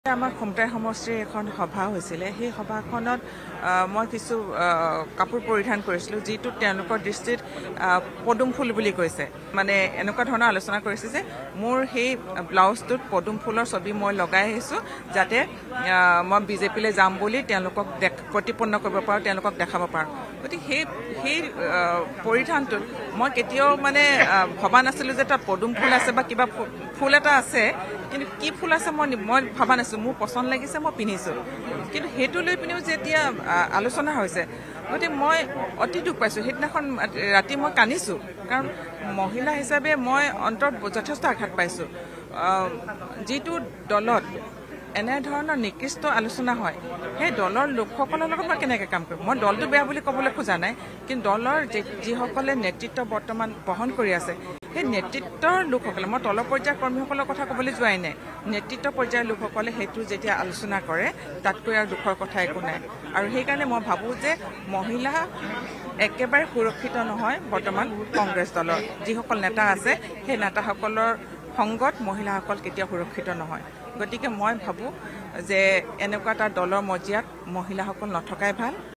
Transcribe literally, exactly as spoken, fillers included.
আমাৰ খমটাই সমষ্টিৰ এখন সভা হৈছিলে সেই সভাখনত মই কিছু কাপোৰ পৰিধান কৰিছিলোঁ যিটো তেওঁলোকৰ দৃষ্টিত পদুম ফুল বুলি কৈছে মানে এনেকুৱা ধৰণৰ আলোচনা কৰিছে যে মোৰ সেই ব্লাউজটোত পদুম ফুলৰ ছবি মই লগাই আহিছোঁ যাতে মই বিজেপিলৈ যাম বুলি তেওঁলোকক প্ৰতিপন্ন কৰিব পাৰোঁ তেওঁলোকক দেখাব পাৰোঁ গতিকে সেই সেই পৰিধানটোত মই কেতিয়াও মানে ভবা নাছিলোঁ যে তাত পদুম ফুল আছে বা কিবা ফুল এটা আছে কিন্তু কি ফুল আছে মই মই ভবা নাছিলোঁ মোৰ পচন্দ লাগিছে মই পিন্ধিছোঁ কিন্তু সেইটো লৈ পিনেও যেতিয়া আলোচনা হৈছে গতিকে মই অতি দুখ পাইছোঁ সেইদিনাখন ৰাতি মই কান্দিছোঁ কাৰণ মহিলা হিচাপে মই অন্তৰত যথেষ্ট আঘাত পাইছোঁ যিটো দলত এনেধৰণৰ নিকৃষ্ট আলোচনা হয় সেই দলৰ লোকসকলৰ লগত মই কেনেকৈ কাম কৰিম মই দলটো বেয়া বুলি ক'বলৈ খোজা নাই কিন্তু দলৰ যিসকলে নেতৃত্ব বৰ্তমান বহন কৰি আছে সেই নেতৃত্বৰ লোকসকলে মই তলৰ পৰ্যায়ৰ কৰ্মীসকলৰ কথা ক'বলৈ যোৱাই নাই নেতৃত্ব পৰ্যায়ৰ লোকসকলে সেইটো যেতিয়া আলোচনা কৰে তাতকৈ আৰু দুখৰ কথা একো নাই আৰু সেইকাৰণে মই ভাবোঁ যে মহিলা একেবাৰে সুৰক্ষিত নহয় বৰ্তমান কংগ্ৰেছ দলৰ যিসকল নেতা আছে সেই নেতাসকলৰ সংগত মহিলাসকল কেতিয়াও সুৰক্ষিত নহয় গতিকে মই ভাবোঁ যে এনেকুৱা এটা দলৰ মজিয়াত মহিলাসকল নথকাই ভাল।